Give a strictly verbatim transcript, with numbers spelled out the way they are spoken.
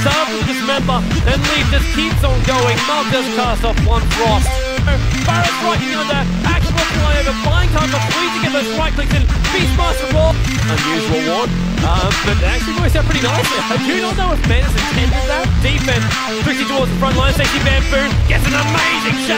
Start with Dismember, then Leaf just keeps on going. Mark does cast off one Frost. Barret striking under, actual flyover, buying time for three to get those right clicks in. Beastmaster Raw, unusual one, um, but actually works out pretty nicely. I do not know if Menace intended that. Defense, quickly towards the front line, Sexy Bamboo gets an amazing shot.